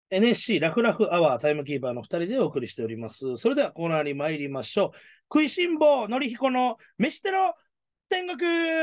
NSC ラフラフアワータイムキーパーの2人でお送りしております。それではコーナーに参りましょう。食いしん坊のりひこの飯テロ天国。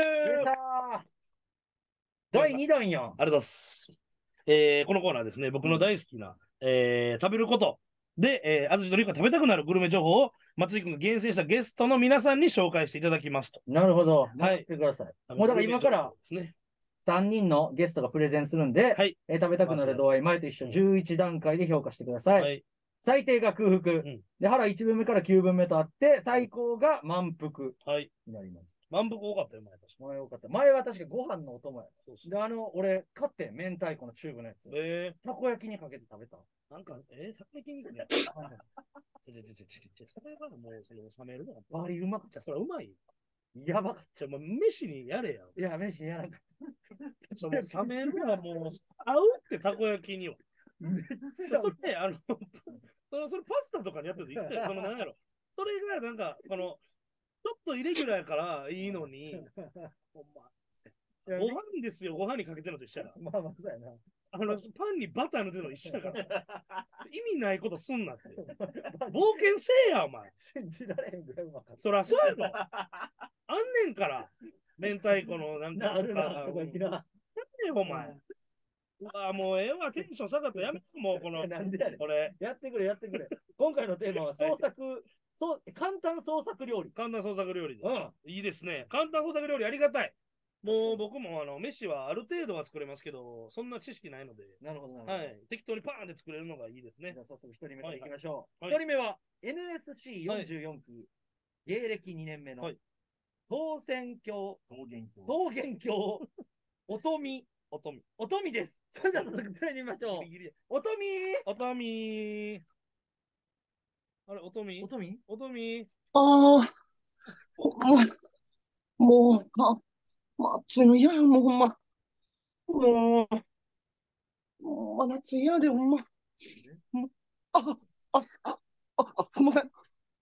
第2弾やん。 ありがとうございます。このコーナーですね、僕の大好きな、食べることで、あずきとりこが食べたくなるグルメ情報を松井君が厳選したゲストの皆さんに紹介していただきますと。 なるほど。 はい待ってください。もうだから今からですね。 3人のゲストがプレゼンするんで、 はい。 食べたくなる度合い、前と一緒、11段階で評価してください。 はい。 最低が空腹。で、腹1分目から9分目とあって、最高が満腹になります。 満腹多かったよ、前。 前多かった。前は確かご飯のお供や。で、俺、買って明太子のチューブのやつ。たこ焼きにかけて食べた。 なんか、たこ焼きにかけてそれがもう、冷めるのがバリうまくて、それはうまい。 やばかった。 飯にやれや。 いや、飯にやらなかった。冷めるのはもう、合うってたこ焼きには。それ、それパスタとかにやってると言って、なんやろ。それがなんか、ちょっとイレギュラーやからいいのに、ほんま。ご飯ですよ、ご飯にかけてるのと一緒やな。 まあまあ、そうやな。 パンにバター塗ってるの一緒やから。意味ないことすんなって。冒険せえや、お前。 信じられへんぐらいうまかった。 そらそうやろ。あんねんから。明太子のなんか。 なんでお前。うわ、もうええわ、テンション下がったやめもうこの。 なんでやねん。 これ。 やってくれ、やってくれ。今回のテーマは創作、簡単創作料理。 簡単創作料理です。いいですね。簡単創作料理ありがたい。もう僕も飯はある程度は作れますけど、そんな知識ないので。 なるほど、なるほど。はい。 適当にパーンで作れるのがいいですね。 じゃあ早速1人目からいきましょう。1人目は NSC44 期、芸歴2年目の桃源郷、おとみです。それでは早速連れてみましょう。おとみあれ、おとみああ、もう、暑いの嫌や、もうほんま。もう、真夏嫌で、ほんま。すいません。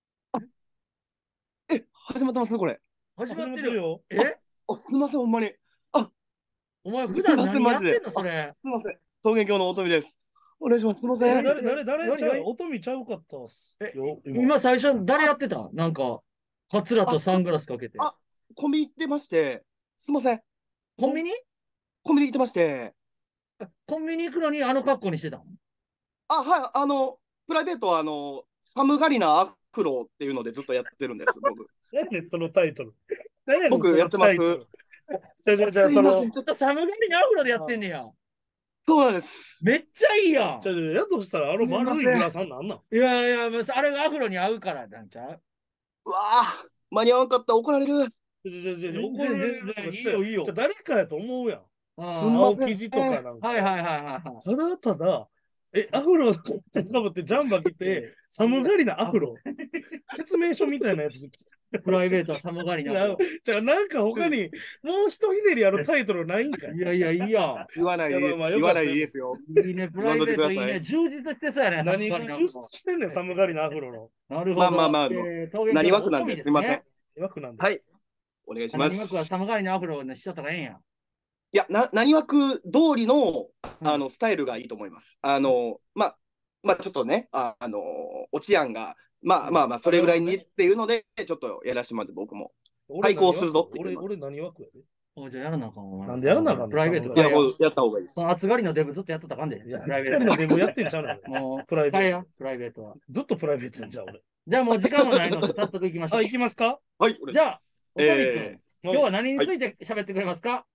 始まってますこれ。 始まってるよ。 すいません、ほんまに。 お前、普段何やってんの、それ。 すいません。桃源郷のおとみです。お願いします。すいません。 誰おとみちゃうかったっす。 今最初、誰やってたなんか、カツラとサングラスかけて。 コンビニ行ってまして、すいません。 コンビニ行ってまして。 コンビニ行くのにあの格好にしてたの？ はい、プライベートは寒がりなアフロっていうのでずっとやってるんです、僕。 何でそのタイトル。 僕やってます。 じゃちょっと寒がりなアフロでやってんねや。 そうなんです。 めっちゃいいやん。 やとしたら、丸いグラサンなんなん？ いやいや、あれがアフロに合うからなんちゃう？ うわぁ、間に合わんかった、怒られる。 怒られる。 いいよ、いいよ。 誰かやと思うやん。 青生地とかなんか。 はい。 ただ、アフロかぶってジャンバー着て、寒がりなアフロ。説明書みたいなやつ。 プライベートは寒がりなアフロ。 じゃあなんか他にもう一ひねりあるタイトルないんかい？ いや、いいや。 言わないでいいです。言わないでいいですよ。 いいね、プライベートいいね。充実してそうやね。 何が充実してんねん、寒がりなアフロの。 なるほど。 何枠なんです。すみません。 はい。お願いします。 何枠は寒がりなアフロの人とかええんや。 いや、何枠通りの、スタイルがいいと思います。ちょっとね、おちやんが、それぐらいにっていうので、ちょっとやらせてもらって、僕も。対抗するぞっていう。 俺何枠やで？ じゃあやらなあかん。 なんでやらなあかんの？ プライベート。 いや、もうやった方がいいです。 暑がりのデブずっとやってたかんで。 プライベートのデブやってんちゃうの？ もう、プライベート。プライベートは。 ずっとプライベートやんじゃあ俺。 じゃあもう時間もないので、早速行きましょう。 行きますか？ はい。 じゃあ、おとみくん、今日は何について喋ってくれますか？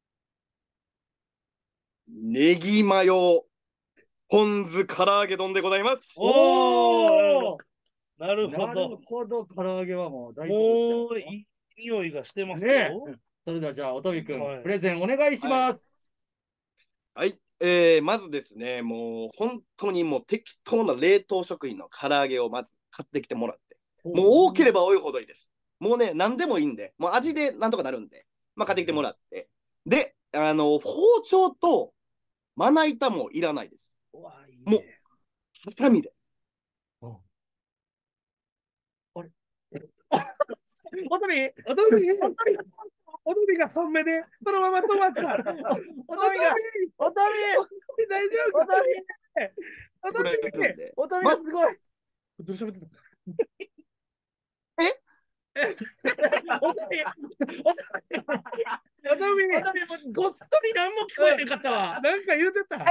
ネギマヨポン酢唐揚げ丼でございます。 おー、なるほど。 なるほど、唐揚げはもう大好物です。もういい匂いがしてますね。 それではじゃあ、おとみくん、プレゼンお願いします。 はい。まずですね、もう本当にもう適当な冷凍食品の唐揚げをまず買ってきてもらって、もう多ければ多いほどいいです。もうね、何でもいいんで、もう味でなんとかなるんで、買ってきてもらって。で、包丁とまな板もいらないです。もう、ハサミで。 あれおとみが半目で、そのまま止まった。 おとみ大丈夫？ くれるんで。 おとみがすごい。 どう喋ってたおとみ、ごっそり何も聞こえてんかったわ。 なんか言うてた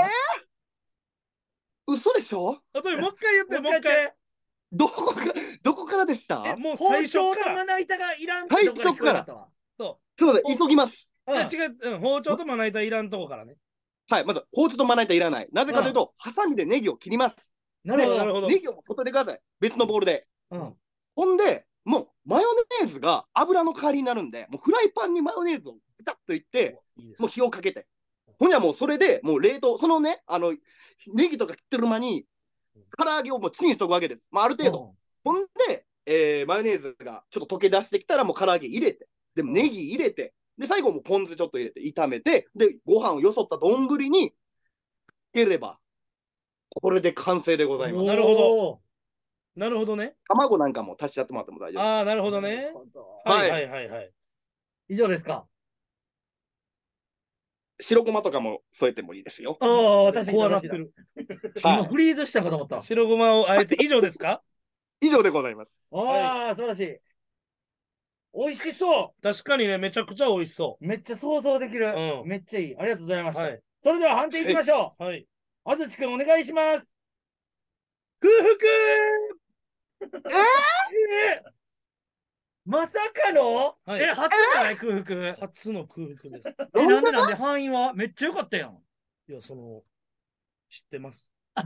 嘘でしょ？ あともう一回言って、もう一もう一回回。 どこからでした？ もう包最初丁とから。 まな板がいらんってとこから聞こえなかったわ。 そすみません、急ぎます。 う。いや違う、包丁とまな板いらんとこからね。 はい、まず包丁とまな板いらない。なぜかというと、ハサミでネギを切ります。 なるほど。 なるほど。 ネギを取ってください。別のボウルで。ほんで、もうマヨネーズが油の代わりになるんで、もうフライパンにマヨネーズをピタッといって、もう火をかけて。ほんじゃもうそれで、もう冷凍、そのね、ネギとか切ってる間に、唐揚げをもうチンしとくわけです。まあ、ある程度。ほんで、マヨネーズがちょっと溶け出してきたら、もう唐揚げ入れて、で、ネギ入れて、で、最後もポン酢ちょっと入れて、炒めて、で、ご飯をよそった丼につければ、これで完成でございます。 なるほど。なるほどね。 卵なんかも足しちゃってもらっても大丈夫です。 ああ、なるほどね。はいはいはいはい。 以上ですか？ 白ごまとかも添えてもいいですよ。 ああ、確かにこうなってる。 今フリーズしたかと思った。 白ごまをあえて以上ですか？ 以上でございます。 ああ、素晴らしい。美味しそう。 確かにね、めちゃくちゃ美味しそめっちゃ想像できる。 うんめっちゃいい。ありがとうございましう。 た。 はい。 それでは判定いきましょう。 はい。 あずちくんお願いします。 空腹まさかのはい初じゃない空腹。 初の空腹です。 なんで範囲はめっちゃ良かったやん。 いや、知ってます。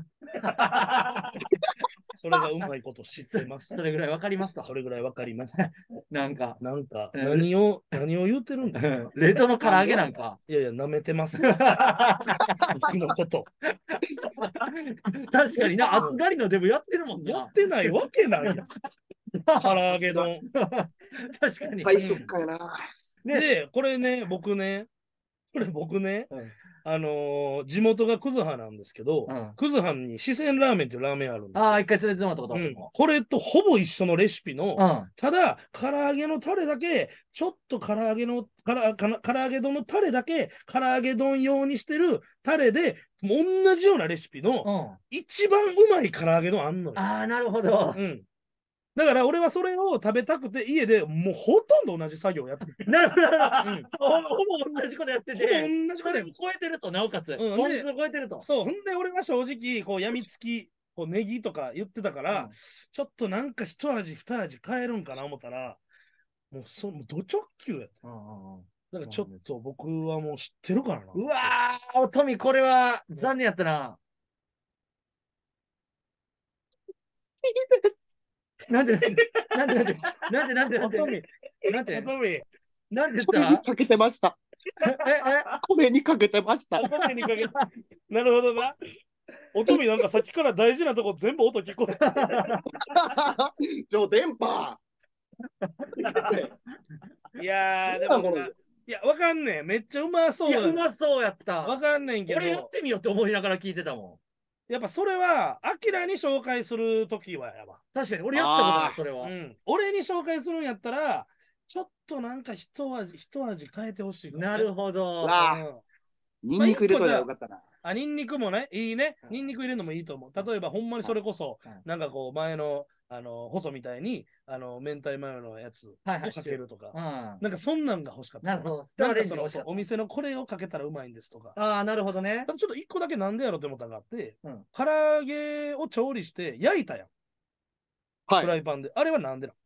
それがうまいこと知ってます。 それぐらいわかりますか？ それぐらいわかります。 なんか、 何を言ってるんですか？ 冷凍の唐揚げなんか。 いやいや、舐めてます。うちのこと。 確かにな、暑がりのデブやってるもんな。 やってないわけないやん。唐揚げ丼。 確かに。 最初かやな。 で、これ僕ね、地元が葛葉なんですけど、葛葉に四川ラーメンっていうラーメンあるんですよ。 ああ、一回連れてもらったことある。 これとほぼ一緒のレシピの、ただ、唐揚げのタレだけ、ちょっと唐揚げ丼のタレだけ、唐揚げ丼用にしてるタレで、同じようなレシピの、一番うまい唐揚げ丼あんのよ。 ああ、なるほど。 だから俺はそれを食べたくて家でもうほとんど同じ作業やってる。 なるほど。ほぼ同じことやってて。 同じことやって超えてると、なおかつ。ポン酢超えてると。 そう。ほんで俺は正直、やみつき、ネギとか言ってたから、ちょっとなんか一味二味変えるんかな思ったら、もうド直球やった。だからちょっと僕はもう知ってるからな。 うわー、おとみ、これは残念やったな。なんでこれにかけてました。これにかけてました。 なるほどな。おとみなんかさっきから大事なとこ全部音聞こえ電波いやー、でもいや、わかんねえ。めっちゃうまそう。 いや、うまそうやった。 わかんねんけど。 これやってみようって思いながら聞いてたもん。やっぱそれは、アキラに紹介するときはやば。 確かに、俺やったことない、それは。 俺に紹介するんやったら、ちょっとなんか一味変えてほしい。 なるほど。 ニンニク入れといたらよかったな。 ニンニクもね、いいね。ニンニク入れるのもいいと思う。例えば、ほんまにそれこそ、なんか前の、細みたいに、明太マヨのやつをかけるとか。なんかそんなんが欲しかった。 なるほど。 なんかお店のこれをかけたらうまいんですとか。 ああ、なるほどね。 ちょっと一個だけなんでやろうって思ったのがあって、唐揚げを調理して焼いたやん。フライパンで。あれはなんでなの？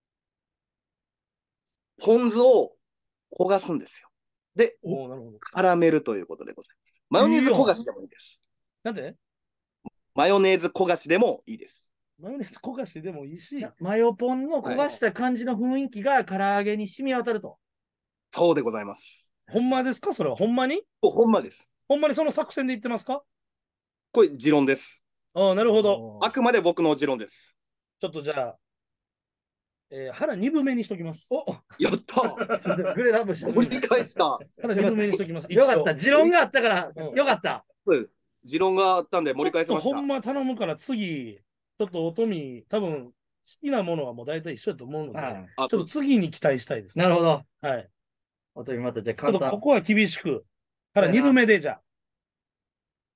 ポン酢を焦がすんですよ。で、絡めるということでございます。マヨネーズ焦がしでもいいです。 なんで？ マヨネーズ焦がしでもいいです。 マヨネーズ焦がしでもいいし、 マヨポンの焦がした感じの雰囲気が唐揚げに染み渡ると。 そうでございます。 ほんまですか？それはほんまに？ ほんまです。 ほんまにその作戦で言ってますか？ これ持論です。 ああ、なるほど。 あくまで僕の持論です。 ちょっとじゃあ、腹2分目にしときます。 やったグレードアップした。 盛り返した。 腹2分目にしときます。 よかった。持論があったから、よかった。 持論があったんで盛り返しました。 ほんま頼むから次、ちょっとおとみ、多分好きなものはもう大体一緒だと思うので、ちょっと次に期待したいです。 なるほど。 はい。 おとみまたじゃあ簡単。ここは厳しく。腹2分目でじゃあ。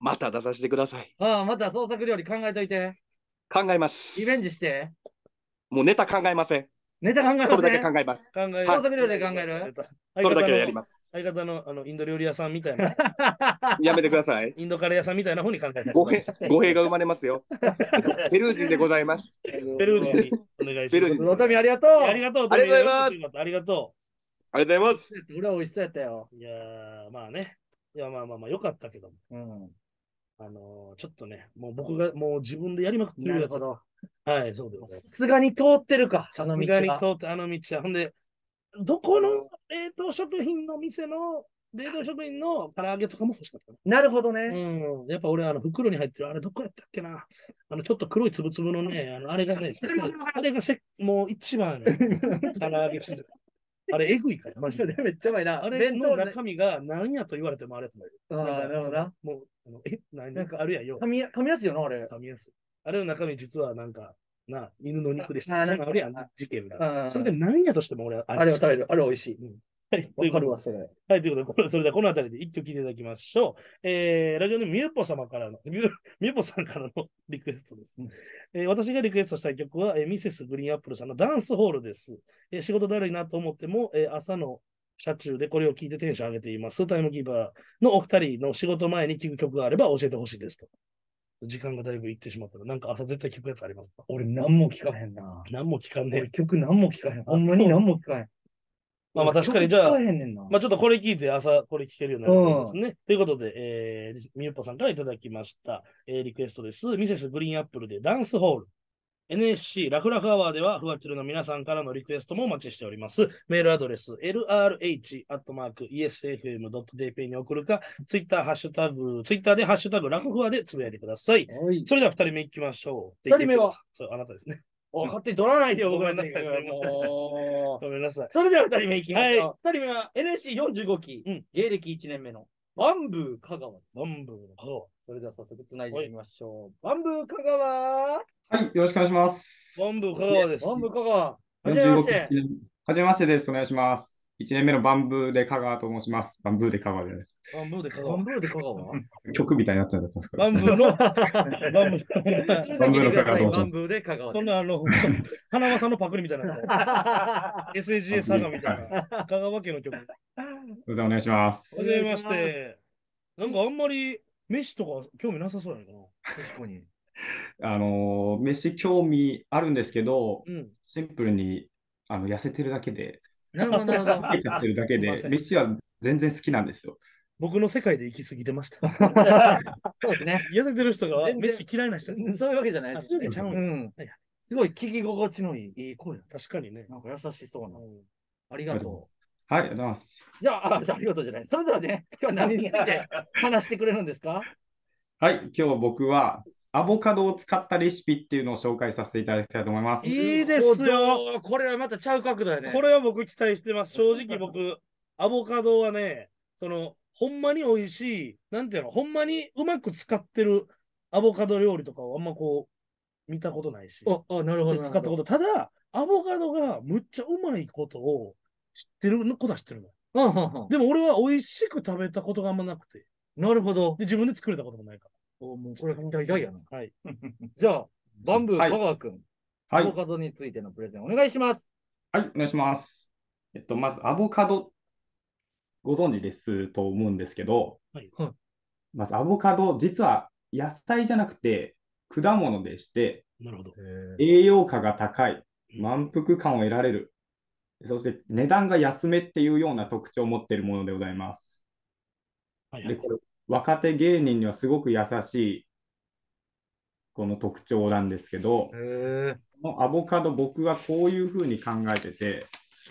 また出させてください。 ああ、また創作料理考えといて。 考えます。 リベンジして。 もうネタ考えません。 ネタ考えません。 それだけ考えます。 創作料理で考える。 それだけでやります。 相方のインド料理屋さんみたいな。 やめてください。 インドカレー屋さんみたいな風に考えた語弊が生まれますよ。ペルー人でございます。 ペルー人にお願いします。 おとみありがとう。 ありがとう。 ありがとうございます。 ありがとう。ありがとうございます。 俺は美味しそうやったよ。 いやー、まあね。いや、まあ、よかったけども。 ちょっとね、もう僕がもう自分でやりまくってるやつ。なるほど。はい、そうでございます。 さすがに通ってるか。 さすがに通ってあの道は。ほんで、どこの冷凍食品の店の冷凍食品の唐揚げとかも欲しかった。 なるほどね。 うん。やっぱ俺、袋に入ってる、あれどこやったっけな。ちょっと黒いつぶつぶのね、あれがね、あれがもう一番ね、唐揚げしてる。あれ、えぐいから、マジで。 めっちゃうまいな。 あれの中身が何やと言われてもあれと思う。 ああ、なるほどな。 もう、なんかあるやんよ。 噛みやすいよな、あれ。 噛みやすい。あれの中身実はなんか、犬の肉でした。そんなあるやん、事件が。それで何やとしても俺はあれを食べる。あれ美味しい。 はい、わかるわ、それ。はい、ということで、それではこの辺りで一曲聴いていただきましょう。ラジオネームみゆぽ様からの、みゆぽさんからのリクエストです。私がリクエストしたい曲は、ミセスグリーンアップルさんのダンスホールです。仕事だるいなと思っても、朝の車中でこれを聴いてテンション上げています。タイムキーパーのお二人の仕事前に聴く曲があれば教えてほしいですと。時間がだいぶいってしまったら、なんか朝絶対聴くやつありますか？ 俺何も聞かへんな。 何も聞かんねえ。 曲何も聞かへん。ほんまに何も聞かへん。 まあ確かにじゃあ、 まあちょっとこれ聞いて朝これ聞けるようになるといいですね。ということで、みゆっぽさんからいただきました、リクエストです。ミセスグリーンアップルでダンスホール。NSC ラフラフアワーでは、フワチルの皆さんからのリクエストもお待ちしております。メールアドレス、lrh.esfm.jp に送るか、ツイッターでハッシュタグラフフワでつぶやいてください。それでは2人目いきましょう。 2人目はそう、あなたですね。 勝手に取らないでよ、 ごめんなさい。ごめんなさい。 それでは2人目いきましょう。2人目は NSC45 期、芸歴1年目のバンブー香川。バンブー香川。それでは早速つないでみましょう。バンブー香川。 はい、よろしくお願いします。 バンブー香川です。 バンブー香川。はじめまして。 はじめましてです。お願いします。1年目のバンブーで香川と申します。バンブーで香川です。 バンブーで香川。バンブーで香川曲みたいになっちゃったんですか？ バンブーのバンブーの香川とバンブーで香川。 そんな花輪さんのパクリみたいな。SAGA 佐賀みたいな。香川県の曲。 お願いします。 はじめまして。なんかあんまり飯とか興味なさそうやな。 確かに。 飯興味あるんですけど、シンプルに痩せてるだけで、 なるほど、なるほど。 痩せてるだけで、飯は全然好きなんですよ。 僕の世界で行き過ぎてました。 そうですね。 痩せてる人が飯嫌いな人。 そういうわけじゃないです。 そういうわけちゃうん。 すごい聞き心地のいい声。 確かにね。 なんか優しそうな。ありがとう。はい、ありがとうございます。 じゃあ、ありがとうじゃない。それではね、今日は何について話してくれるんですか？ はい、今日僕はアボカドを使ったレシピっていうのを紹介させていただきたいと思います。 いいですよ。 これはまたちゃう角度やね。 これは僕期待してます。正直僕、アボカドはね、ほんまに美味しい、なんていうの、ほんまにうまく使ってるアボカド料理とかをあんま見たことないし。 なるほど。 使ったこと。ただ、アボカドがむっちゃうまいことを知ってることは知ってるの。でも俺は美味しく食べたことがあんまなくて。 なるほど。 で、自分で作れたこともないから。 もうこれ意外やな。 はい。 じゃあ、バンブー香川くん、 はい、 アボカドについてのプレゼンお願いします。 はい、お願いします。まずアボカド、ご存知ですと思うんですけど、まずアボカド、実は野菜じゃなくて果物でして、 なるほど。 栄養価が高い、満腹感を得られる、そして値段が安めっていうような特徴を持っているものでございます。で、これ若手芸人にはすごく優しいこの特徴なんですけど、このアボカド、僕はこういうふうに考えてて、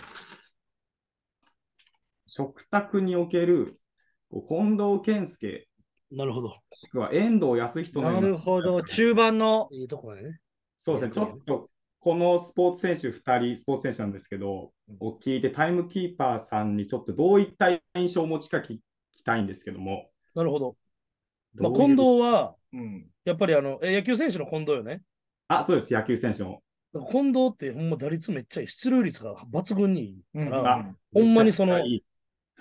食卓における近藤健介、 なるほど。 もしくは遠藤康人のような。 なるほど、中盤のいいとこだね。 そうですね、ちょっとこのスポーツ選手2人、スポーツ選手なんですけど、を聞いて、タイムキーパーさんにちょっとどういった印象を持ちか聞きたいんですけども。 なるほど。まあ、近藤は、やっぱり野球選手の近藤よね。 あ、そうです、野球選手の。 近藤ってほんま打率めっちゃいい。出塁率が抜群にいいから、 ほんまに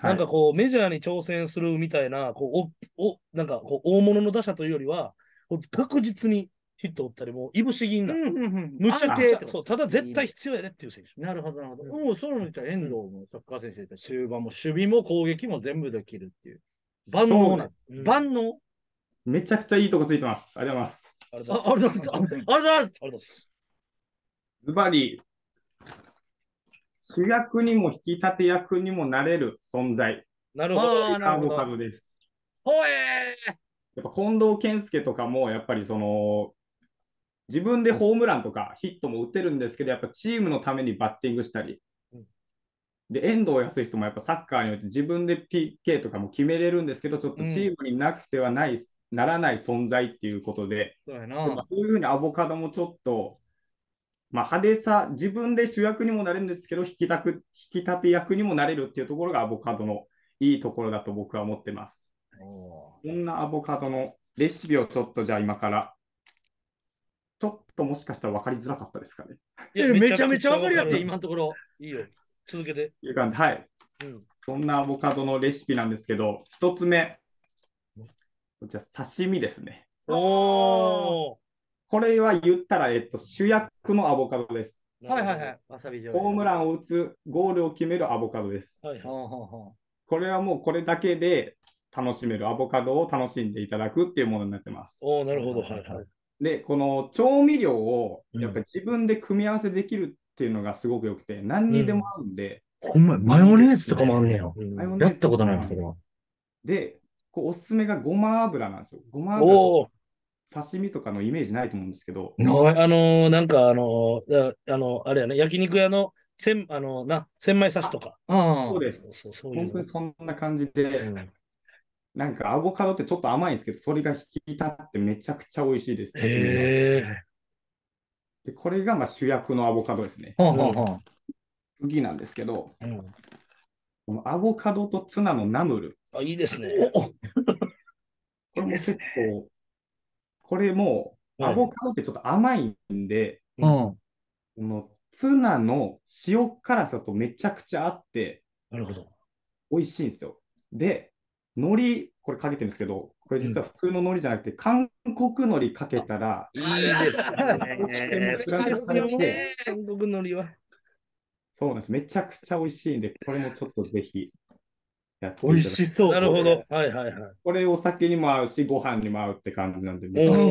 なんかこう、メジャーに挑戦するみたいな、なんかこう、大物の打者というよりは、確実にヒット打ったり、もう、いぶし銀な。むちゃくちゃ、そう、ただ絶対必要やでっていう選手。 なるほど、なるほど。もう、そういうの言ったら、遠藤もサッカー選手で、中盤も守備も攻撃も全部できるっていう。万能な。万能。 めちゃくちゃいいとこついてます。ありがとうございます。 ありがとうございます。ありがとうございます。ありがとうございます。 ズバリ、主役にも引き立て役にもなれる存在。 なるほど。 アボカドです。 ほやっぱ近藤健介とかも、やっぱりその、自分でホームランとかヒットも打てるんですけど、やっぱチームのためにバッティングしたり、で、遠藤康人もやっぱサッカーにおいて自分で PK とかも決めれるんですけど、ちょっとチームになくてはならない存在っていうことで、そういうふうにアボカドもちょっと、派手さ、自分で主役にもなれるんですけど、引き立て役にもなれるっていうところがアボカドのいいところだと僕は思ってます。こんなアボカドのレシピをちょっとじゃあ今から、ちょっともしかしたら分かりづらかったですかね。 めちゃめちゃ分かりやすい、今のところ。 いいよ。続けて。 はい。そんなアボカドのレシピなんですけど、一つ目。こちら、刺身ですね。これは言ったら、主役のアボカドです。 はいはいはい。わさびホームランを打つ、ゴールを決めるアボカドです。これはもうこれだけで楽しめる、アボカドを楽しんでいただくっていうものになってます。 なるほど。はいはい。 で、この調味料をやっぱり自分で組み合わせできるっていうのがすごくよくて、何にでも合うんで。 マヨネーズとかもあんねや。やったことないそれは。 で、おすすめがごま油なんですよ。ごま油。刺身とかのイメージないと思うんですけど。 なんかあれやね、焼肉屋の千枚刺しとか。 そうです。本当にそんな感じで、なんかアボカドってちょっと甘いんですけど、それが引き立ってめちゃくちゃ美味しいです。でこれが主役のアボカドですね。次なんですけど、このアボカドとツナのナムル。 いいですね。 これも結構、これもアボカドってちょっと甘いんで、このツナの塩辛さとめちゃくちゃ合って、 なるほど。 美味しいんですよ。で、海苔、これかけてるんですけど、これ実は普通の海苔じゃなくて、韓国海苔かけたら、 いいですね。好きですよね。韓国海苔は。 そうなんです。めちゃくちゃ美味しいんで、これもちょっとぜひやっていただきたい。 美味しそう。 なるほど。はいはいはい。 これお酒にも合うし、ご飯にも合うって感じなんで、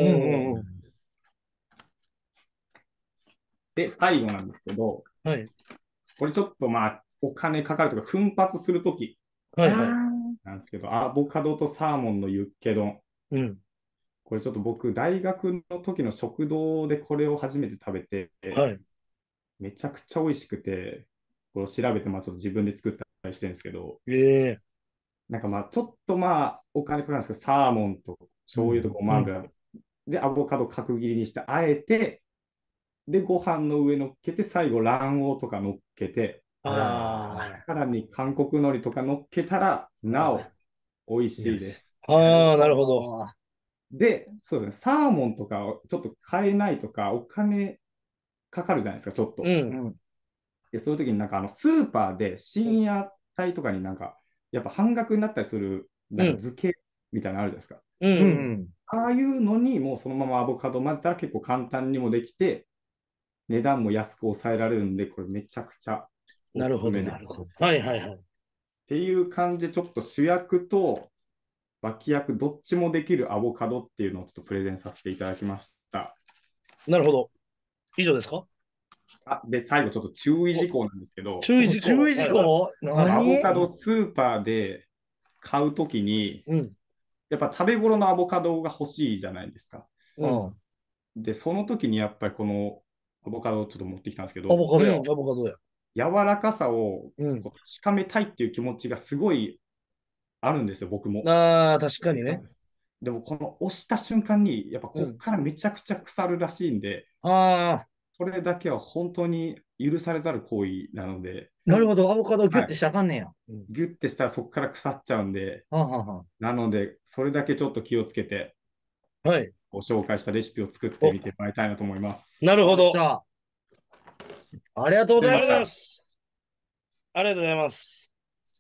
で、最後なんですけど、これちょっとお金かかるとか、奮発するときなんですけど、アボカドとサーモンのユッケ丼。これちょっと僕、大学の時の食堂でこれを初めて食べて、めちゃくちゃ美味しくて、これを調べて、ちょっと自分で作ったりしてるんですけど、なんかちょっとお金かかるんですけど、サーモンと醤油とごま油でアボカド角切りにしてあえて、で、ご飯の上乗っけて、最後卵黄とか乗っけて、さらに韓国海苔とか乗っけたら、なお美味しいです。 なるほど。 で、そうですね、サーモンとかをちょっと買えないとか、お金かかるじゃないですか、ちょっと。でそういう時にスーパーで深夜帯とかにやっぱ半額になったりする、漬けみたいなのあるじゃないですか。ああいうのにもうそのままアボカド混ぜたら結構簡単にもできて、値段も安く抑えられるんで、これめちゃくちゃおすすめです。 はいはいはい。 っていう感じで、ちょっと主役と脇役どっちもできるアボカドっていうのをちょっとプレゼンさせていただきました。 なるほど。以上ですか？ で、最後ちょっと注意事項なんですけど、 注意事項アボカドスーパーで買うときに、やっぱ食べ頃のアボカドが欲しいじゃないですか。で、その時にやっぱりこのアボカドをちょっと持ってきたんですけど、 アボカドや。 柔らかさを確かめたいっていう気持ちがすごいあるんですよ、僕も。 確かにね。 でもこの押した瞬間に、やっぱこっからめちゃくちゃ腐るらしいんで、それだけは本当に許されざる行為なので。 なるほど、アボカドをギュッてしたらあかんねや。 ギュッてしたらそこから腐っちゃうんで、なので、それだけちょっと気をつけて、ご紹介したレシピを作ってみてもらいたいなと思います。 なるほど。 ありがとうございます。 ありがとうございます。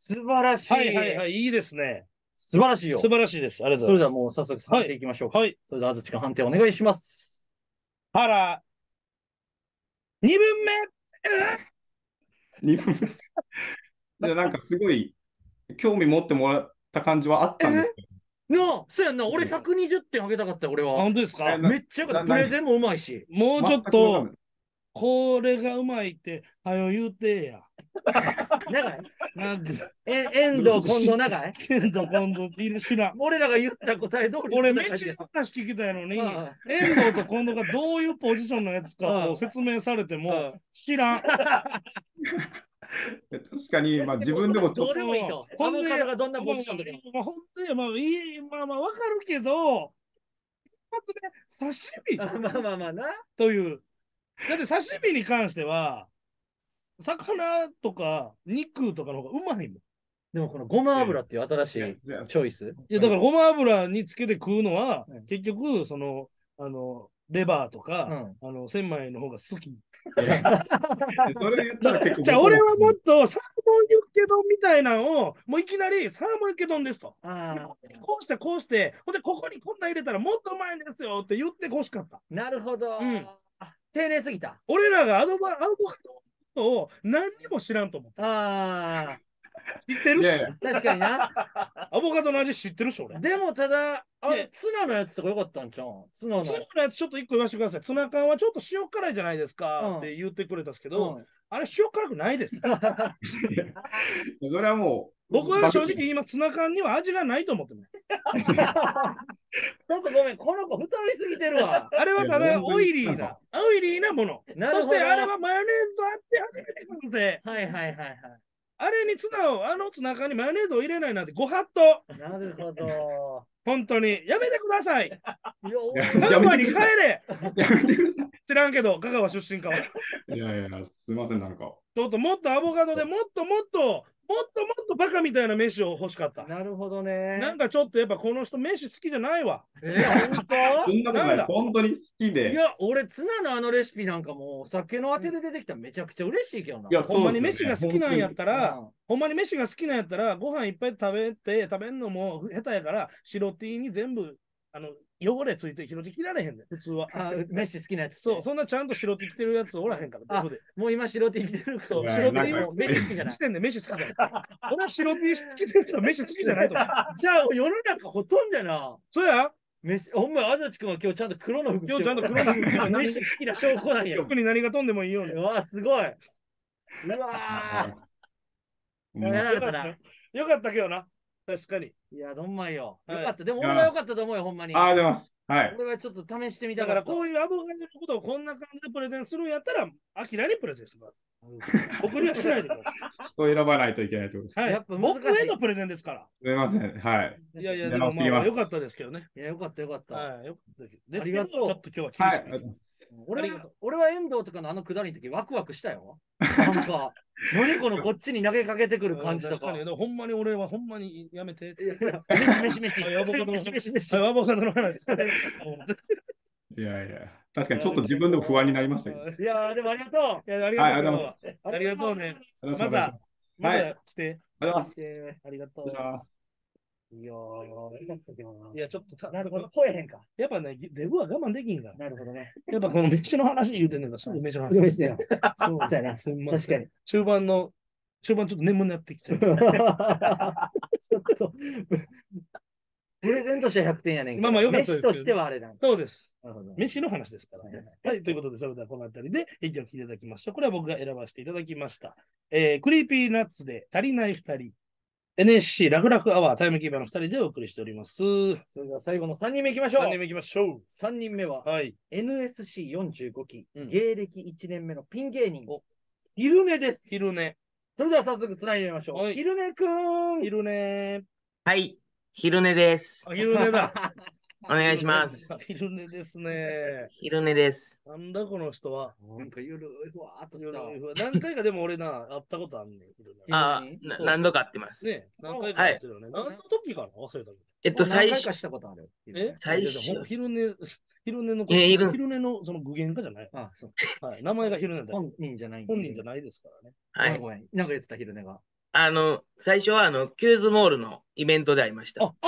素晴らしい。 はいはいはい、いいですね。 素晴らしいよ。 素晴らしいです。ありがとうそれでございます。 はもう早速判定いきましょうか。 はい。 それでは、あずちくん判定お願いします。 原、2分 2分目。じゃあなんかすごい興味持ってもらった感じはあったんですけど。 そうやんな。俺120点あげたかった、俺は。 本当ですか？ めっちゃよかった。プレゼンもうまいし。 もうちょっと、これがうまいって、はよ言うてや。 長いなんか、 遠藤、近藤長い遠藤、近藤いる知らん。 俺らが言った答え通り。 俺、めっちゃ話聞きたいのに、遠藤と近藤がどういうポジションのやつかを説明されても、知らん。 確かに、まあ自分でもどうでもいいと。アボカドがどんなポジションでほんで、まあ、いい、まあまあ、わかるけど、一発目、刺身まあまあまあな。 という。だって刺身に関しては、魚とか肉とかの方がうまいもん。 でもこのごま油っていう新しいチョイス。 いや、だからごま油につけて食うのは、結局、その、レバーとか、千枚の方が好き。 それ言ったら結構。 じゃあ、俺はもっとサーモンユッケ丼みたいなのを、もういきなりサーモンユッケ丼ですと。こうして、こうして、ほんで、ここにこんな入れたらもっとうまいんですよって言ってほしかった。 なるほど。丁寧すぎた。 俺らがアドボカドを何にも知らんと思った。知ってるし。 確かにな。 アボカドの味知ってるし、俺。 でもただ、ツナのやつとかよかったんちゃう？ツナのやつちょっと一個言わせてください。ツナ缶はちょっと塩辛いじゃないですかって言ってくれたんですけど、あれ塩辛くないです。それはもう。 僕は正直言います。ツナ缶には味がないと思ってます。 ほんとごめん、この子太りすぎてるわ。 あれはただオイリーなもの。そしてあれはマヨネーズとあって初めて完成。 はいはいはいはい。 あれにツナ缶にマヨネーズを入れないなんてご法度。 なるほど。 本当に。やめてください。 やめてください。帰れ。知らんけど、香川出身かは。 いやいや、すみません、なんか。 ちょっともっとアボカドでもっとバカみたいな飯を欲しかった。 なるほどね。 なんかちょっとやっぱこの人飯好きじゃないわ。 本当？ そんなことない。本当に好きで。 いや、俺、ツナのあのレシピなんかもう、お酒のあてで出てきたらめちゃくちゃ嬉しいけどな。 いや、ほんまに飯が好きなんやったら、ご飯いっぱい食べんのも下手やから、白 T に全部、汚れついて白 T 切られへんねん、普通は。 飯好きなやつ。 そう、そんなちゃんと白 T 着てるやつおらへんから、 もう今白 T 着てるから。 そう、白 T を飯好きじゃない。してんねん、飯好きじゃない。俺は白 T 着てる人飯好きじゃないと思う。 じゃあ、世の中ほとんどやな。 そうや。 ほんま、あずちくんは今日ちゃんと黒の服着てる。 今日ちゃんと黒の服着てる。 飯好きな証拠なんや。 服に何が飛んでもいいように。 うわ、すごい。うわよかったけどな。確かに。 いや、どんまいよ。よかった。でも俺はよかったと思うよ、ほんまに。 ありがとうございます。はい。 俺はちょっと試してみただからこういうアボカドのことをこんな感じでプレゼンするんやったら、アキラにプレゼンしてください。僕にはしないでください。 人を選ばないといけないってことです。 はい。僕へのプレゼンですから。 すみません。はい。 いやいや、でもまあよかったですけどね。 いや、よかったよかった。 はい。よかったですけど。 ありがとう。 ちょっと今日は厳しい。 俺は遠藤とかのあのくだりの時ワクワクしたよ。なんか、何このこっちに投げかけてくる感じとか。 ほんまに俺はほんまにやめて。 飯。 アボカドの話。 いやいや、確かにちょっと自分でも不安になりましたけど。 いやでもありがとう。 いや、ありがとう。ありがとうね。また来て。 ありがとう。 いやよかったけどな。いや、ちょっとなるほど、超えへんか。 やっぱね、デブは我慢できんから。 なるほどね。 やっぱこの飯の話言うてんねんから、すぐ飯の話。 そうやな。確かに。 中盤ちょっと眠くなってきちゃう。ちょっと。プレゼントして100点やねんけど。 まあよかったです。 飯としてはあれなんそうです。飯の話ですから。はい、ということで、それではこの辺りで一挙聞いていただきましょう。これは僕が選ばせていただきました。クリーピーナッツで足りない2人。NSC ラフラフアワータイムキーパーの2人でお送りしております。 それでは最後の3人目いきましょう。 3人目いきましょう。 3人目は、NSC45 期、芸歴1年目のピン芸人、昼寝です。 昼寝。 それでは早速つないでみましょう。昼寝くん。 昼寝。 はい、昼寝です。 昼寝だ。 お願いします。 昼寝ですね。 昼寝です。 なんだこの人は。 なんかゆるいふわーっと何回かでも俺会ったことあんねん。 あ、何度か会ってます。 ね、何回か会ってるよね。何の時かな忘れたけど。何回かしたことある。 最初。昼寝のその具現化じゃない。 あ、そう。 はい。名前が昼寝だ。 本人じゃない。 本人じゃないですからね。 はい。 ごめん。なんか言ってた昼寝が。 最初はキューズモールのイベントで会いました。 あ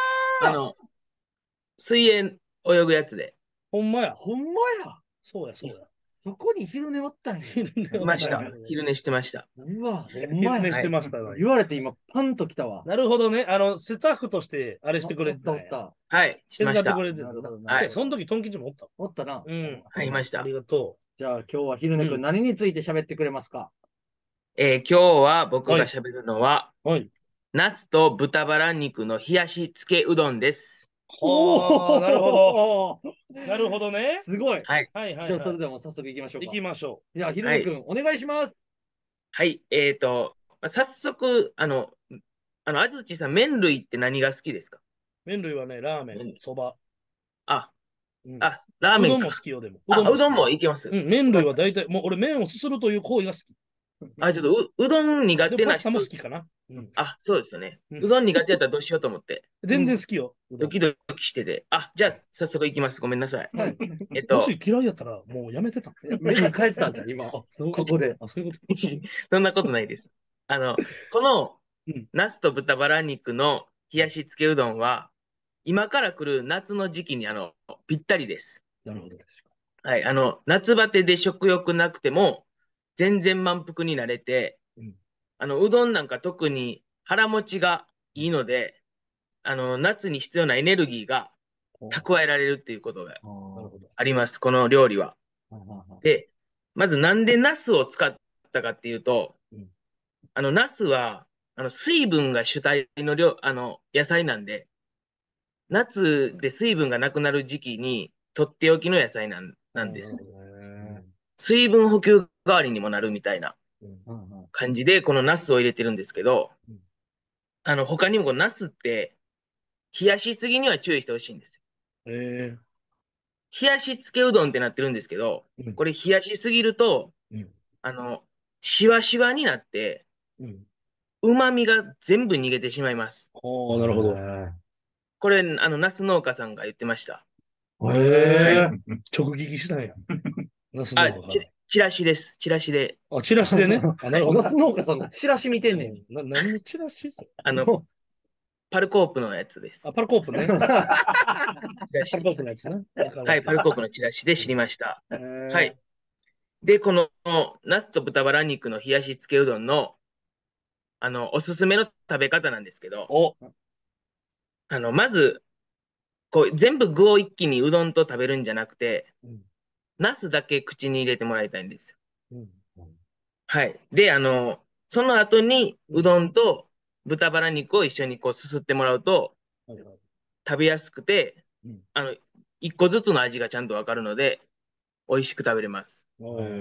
水泳泳ぐやつで。 ほんまや。 ほんまや。 そうや、そうや。 そこに昼寝おったんや。 いました。昼寝してました。 うわ、ほんま昼や。 寝してました。 言われて今、パンときたわ。 なるほどね。スタッフとして、あれしてくれてたんや。 おった。 はい、し手ました。 伝ってくれてたなるほどな。はい。その時、トン吉もおった。 おったな。 うん。 はい、いましたあ。りがとじゃあ今日は昼寝くん何について喋ってくれますか？ 今日は僕が喋るのは、 う。はい。 ナスと豚バラ肉の冷やしつけうどんです。 おー、なるほど。なるほどね。 すごい。 はい。 はいはいじゃあそれはではもう早速行きましょうい。 か。 行きましょじゃあ昼寝くん、お願いします。 はい。早速、安土さん、麺類って何が好きですか？ う。麺類はね、ラーメン、そば。 あ、 うんラーメンかうどんも好。きよ、でも。 うどんもいいけます。 うん、麺類は大体、もう俺、麺をすするという行為が好き。 ちょっとうどん苦手な人でパスタも好。きかな。うん。 そうですよね。 うんうどん苦手やったらどうしようと思って、 全然好きよ。うどんドキドキしてて。じゃあ、早速行きます。ごめんなさい。 はい。 もし嫌いやったら、もうやめてた。 目に帰ってたんじゃん、今。ここで。 あ、そういうこそんなことないです。このうん、 ナスと豚バラ肉の冷やしつけうどんは、今から来る夏の時期にぴったりです。 と。なるほど。 はい、夏バテで食欲なくても、全然満腹になれて、 うんうどんなんか特に腹持ちがいいので、夏に必要なエネルギーが蓄えられるっていうことがなるほど。 あります、この料理は。で、まずなんでナスを使ったかっていうと、 うんナスは水分が主体の野菜なんで、夏で水分がなくなる時期にとっておきの野菜なんです。水分補給代わりにもなるみたいな感じで、このナスを入れてるんですけど、他にもこのナスって冷やしすぎには注意してほしいんですよ。 え冷やしつけうどんってなってるんですけど、 うんこれ冷やしすぎると、 うんしわしわになって、 うん。 旨味が全部逃げてしまいます。 おー、なるほど。 これ、ナス農家さんが言ってました。 直撃したんや。ナス農あ、 家からチラシです。チラシで。 あ、チラシでね。あ、なるほど。 ナス農家さんのチラシ見てんねん。 何のチラシパルコープのやつです。 あ、パルコープね。 チラパシルコープのやつね。 はい、パルコープのチラシで知りました。は。 はいで、この、ナスと豚バラ肉の冷やしつけうどんの、おすすめの食べ方なんですけど、 お、 まず、全部具を一気にうどんと食べるんじゃなくて、 うんナスだけ口に入れてもらいたいんですよ。 うんはい。で、その後にうどんと豚バラ肉を一緒にすすってもらうと、 はいはい食べやすくて、 うん一個ずつの味がちゃんとわかるので、美味しく食べれます。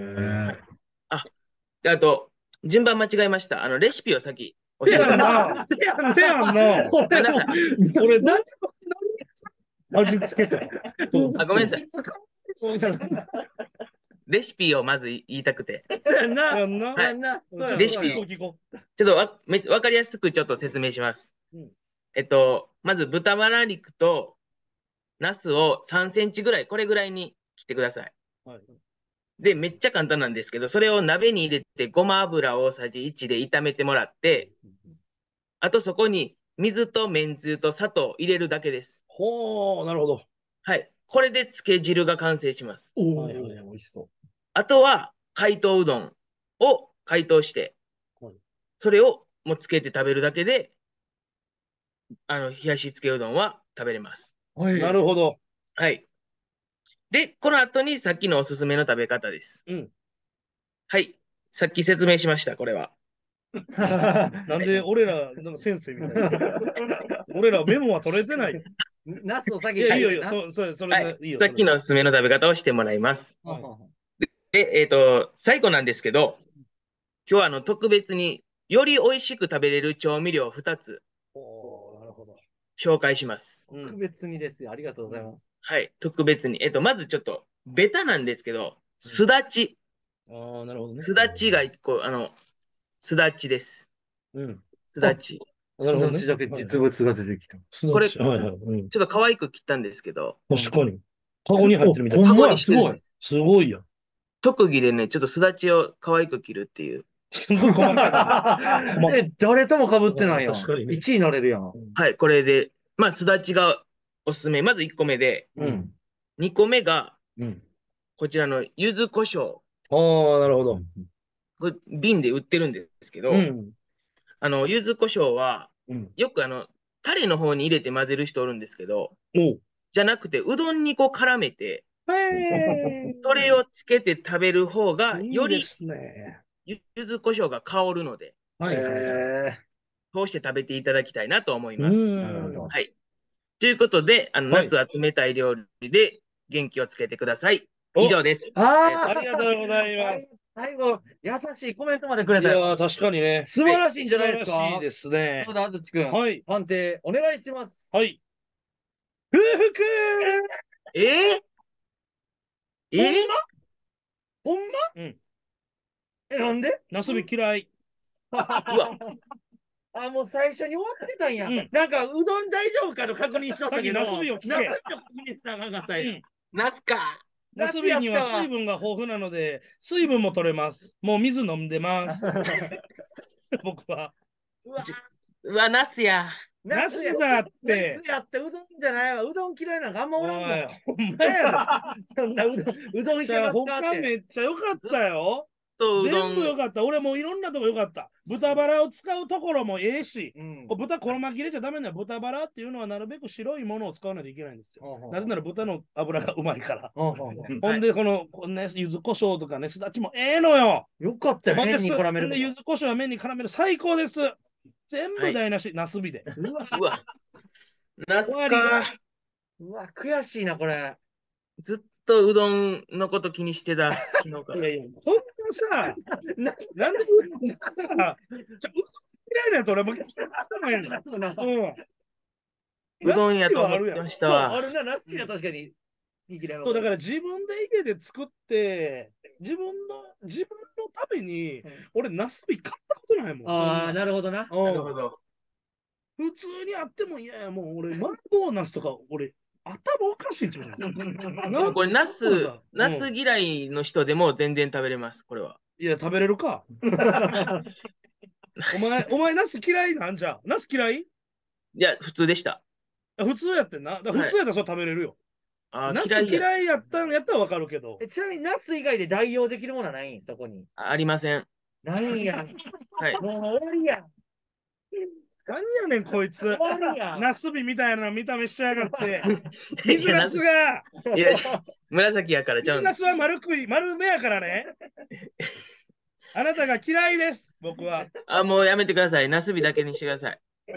で、あと、順番間違えました。レシピを先教えてください。 なんでやんな。 ごめんなさい。 俺、味付けた。 ごめんなさい。レシピをまず言いたくて。 そうやんな。 やんな。 はいやんな。そうやレシピ聞こう聞こちょっとわかりやすくちょっと説明します。 うんまず豚バラ肉とナスを3センチぐらい、これぐらいに切ってください。 う。はいで、めっちゃ簡単なんですけど、それを鍋に入れてごま油を大さじ1で炒めてもらって、あとそこに水とめんつゆと砂糖入れるだけです。 ほー、なるほど。 はい。これでつけ汁が完成します。 おはいはいはい美味しそあとは解凍うどんを解凍してはい、 それをもうつけて食べるだけで、冷やしつけうどんは食べれます。 う。はいなるほど。 はい。で、この後にさっきのおすすめの食べ方です。 うん。 はい。さっき説明しました、これは。 なんで俺ら、なんか先生みたいな。俺らメモは取れてない。 ナスを先いや、いいよいいよ。 書てそはれでいいよ。 さっきのおすすめの食べ方をしてもらいます。 なはで、最後なんですけど、今日は特別により美味しく食べれる調味料2つおー、なるほど。 紹介します。 特別にですよ。ありがとうございます。 はい、特別に。まずちょっと、ベタなんですけど、すだち。 ああ、なるほどね。 すだちが、すだちです。 うん。 すだち。 なるほどね。 だけ実物が出てきた。 これはいはい。うん。 ちょっと可愛く切ったんですけど、 確かに。カゴに入ってるみたいな。 ほんまやカゴにしてるすごい。 すごいやん。 特技でね、ちょっとすだちを可愛く切るっていう。 すごい細かい。 誰とも被ってないやん。 確かにね 1位になれるやん。 はい、これで、まあ、すだちがおすすめ。まず1個目で、2個目が、こちらの柚子胡椒。 ああ、なるほど。 これ瓶で売ってるんですけど、柚子胡椒は、よくタレの方に入れて混ぜる人おるんですけど、じゃなくて、うどんにこう絡めて、それをつけて食べる方が、より、柚子胡椒が香るので、そうして食べていただきたいなと思います。はい。ということで、夏は冷たい料理で元気をつけてください。以上です。 ありがとうございます。 最後、優しいコメントまでくれたよ。 いや、確かにね。 素晴らしいんじゃないですか。 素晴らしいですね。 そうだ、あずちくん。 はい。 判定、お願いします。 はい。空腹ほんまなんでナスビ嫌い。 うわ。もう最初に終わってたんや。なんか、うどん大丈夫かの確認しとったけど、 ナスビを聞け。 ナスビを確認したらなかったんや。 ナスか。 ナスビには水分が豊富なので、水分も取れます。もう水飲んでます。僕は。 うわ、ナスや。 ナスだって。 ナスやって、うどんじゃないわ。うどん嫌いなんかあんまおらんもん。 ほんまやろ。うどんいけますかって。 他めっちゃ良かったよ。全部良かった。俺もいろんなとこ良かった。豚バラを使うところもええし、豚このまま切れちゃダメな豚バラっていうのはなるべく白いものを使わないといけないんですよ。なぜなら豚の脂がうまいから。ほんで、この柚子胡椒とかね、すだちもええのよ。 よかったよ。麺に絡める。 柚子胡椒は麺に絡める。最高です。全部台無し、ナスビで。 うわ。ナスか。 うわ、悔しいな、これ。 ずっとうどんのこと気にしてた、昨日から。 いやいや、こんなさ、なんでうどん嫌いなやつ俺も嫌いなの。 うどんやと思ってましたわ。 あれな、ナスビは確かに。 そうだから自分で家で作って自分のために、俺ナスビ買ったことないもん。 ああ、なるほどな。 なるほど。 普通にあってもいやもう俺マンゴーナスとか俺頭おかしいんじゃない？ これナス嫌いの人でも全然食べれます。これは。 いや食べれるか。お前ナス嫌いなんじゃ？ナス嫌い？いや普通でした。 普通やってんな。普通やったらそう食べれるよ。ナス嫌いやったらわかるけど。 ちなみにナス以外で代用できるものはないんそこに。 ありません。 ないんや。 はい。 もう終わりや。 何やねんこいつ。ナスビみたいな見た目しやがって。水ナスが。 いや紫やからちゃう。 水ナスは丸目やからね。あなたが嫌いです。僕は。 もうやめてください。ナスビだけにしてください。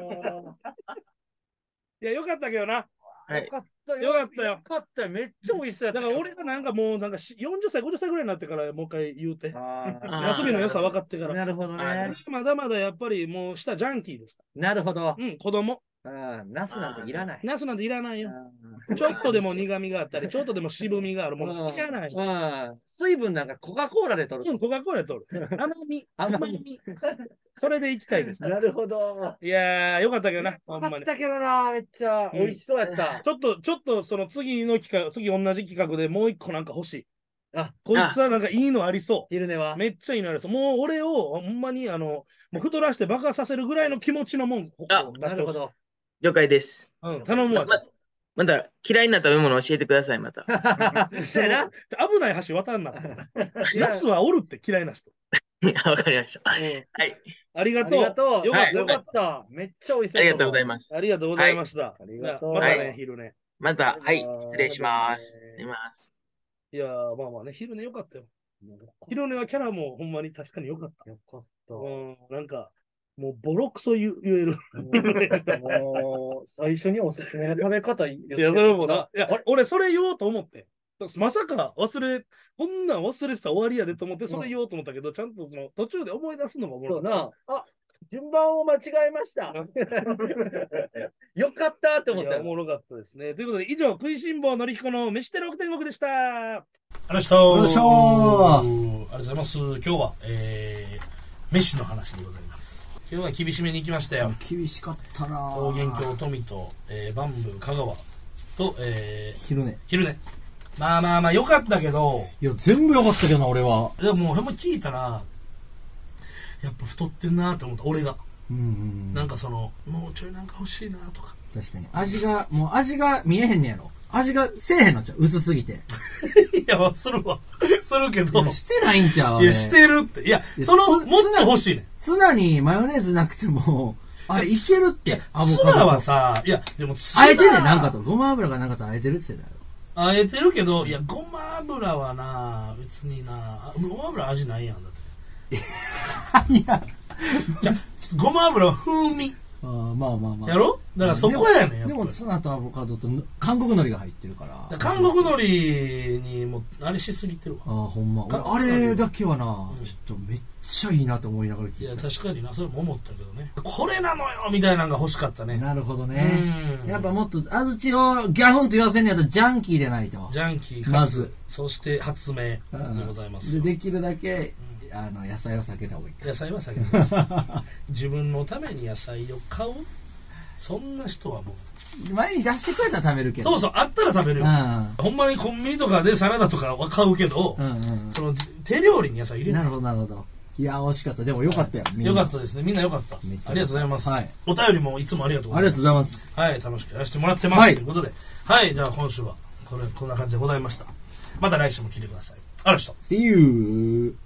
いやよかったけどな。 はい。 よかったよ。 よかったよ。 よかったよ。めっちゃ美味しそうやった。 だから俺がなんかもう40歳、50歳ぐらいになってからもう一回言うて。ナスビの良さ分かってから。 なるほどね。 まだまだやっぱりもう下ジャンキーですから。 なるほど。 子供。 ナスなんていらない。 ナスなんていらないよ。ちょっとでも苦味があったり、ちょっとでも渋みがあるものいらない。 水分なんかコカ・コーラで取る。 コカ・コーラで取る。甘み。それでいきたいです。 なるほど。 いやー、よかったけどな。 よかったけどな、めっちゃ美味しそうやった。 ちょっとその次同じ企画でもう一個なんか欲しい。こいつはなんかいいのありそう。 昼寝はめっちゃいいのありそう。もう俺をほんまにもう太らして爆破させるぐらいの気持ちのもん出してほしい。 了解です。 頼むわ。 また嫌いな食べ物教えてください、また。 危ない橋渡んな。ナスはおるって嫌いな人。 わかりました。はい。 ありがとう。 よかった。めっちゃ美味しそう。 ありがとうございます。 ありがとうございました。またね、昼寝。 また、はい、失礼します。寝ます。 いやー、まあね、昼寝よかったよ。昼寝はキャラもほんまに確かによかった。 よかった。 なんか、もうボロクソ言える。 もう最初におすすめの食べ方言って。 いや、それもな。いや、俺それ言おうと思って。まさかこんなん忘れてた終わりやでと思ってそれ言おうと思ったけど、ちゃんとその途中で思い出すのがおもろい。 そうな。順番を間違えました。よかったって思った。 おもろかったですね。ということで、以上、食いしん坊のりひこの飯テロ天国でした。ありがとうございます。今日は、飯の話でございます。今日は厳しめに行きましたよ。 厳しかったな。 桃源郷富と、バンブー香川と、 昼寝。 まあ良かったけど。 いや全部良かったけどな俺は。 でもほんま聞いたらやっぱ太ってんなって思った、俺が。なんかもうちょいなんか欲しいなとか。 確かに。もう味が見えへんねやろ。味がせえへんのちゃう、薄すぎて。 いや、するわ。するけど。 してないんちゃう。 いや、してるって。いや、もっと欲しいね。 ツナにマヨネーズなくても、あれいけるって。 ツナはさ、いや、でもあえてね、なんかと。ごま油がなんかとあえてるって言ってたよ。 あえてるけど、いや、ごま油はな、別にな、ごま油味ないやん、だって。いや、じゃごま油は風味。 まあ。 やろだからそこやねん。 でもツナとアボカドと韓国海苔が入ってるから。 韓国海苔にもあれしすぎてるわ。 ほんま。あれだけはな、ちょっとめっちゃいいなと思いながら聞いて。 いや、確かにな、それも思ったけどね。これなのよみたいなのが欲しかったね。 なるほどね。やっぱもっと、安土をギャフンと言わせんのやったらジャンキーでないと。 ジャンキー、 まず。 そして発明でございます。 できるだけ、野菜を避けた方がいい。 野菜は避けた。自分のために野菜を買うそんな人はもう前に出してくれたら食べるけど。 そうそう、あったら食べるよ。ほんまにコンビニとかでサラダとかは買うけど、手料理に野菜入れる。 なるほどなるほど。いや惜しかった。でもよかったよ。 よかったですね。みんなよかった。ありがとうございます。お便りもいつもありがとうございます。 ありがとうございます。 はい、楽しくやらせてもらってますということで、はい、じゃあ今週はこんな感じでございました。また来週も聞いてください。あらした。 See you.